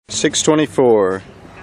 624.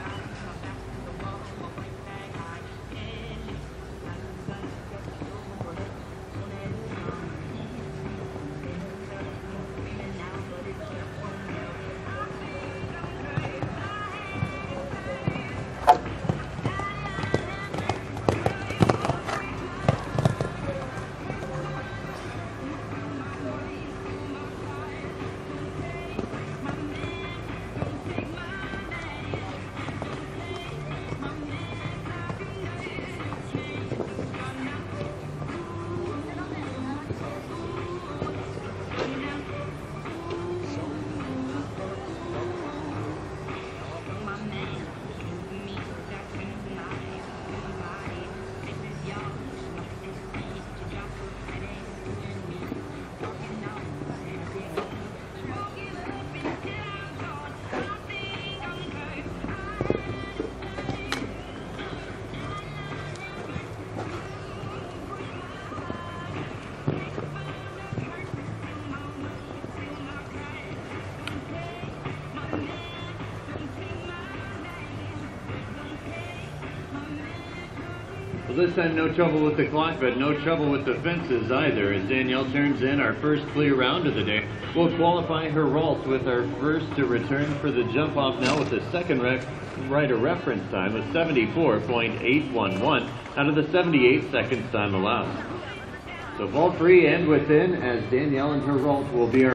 Well, this time no trouble with the clock, but no trouble with the fences either, as Danielle turns in our first clear round of the day. We'll qualify Herault with our first to return for the jump off now with the second rider reference time of 74.811 out of the 78 seconds time allowed. So ball free and within as Danielle and Herault will be our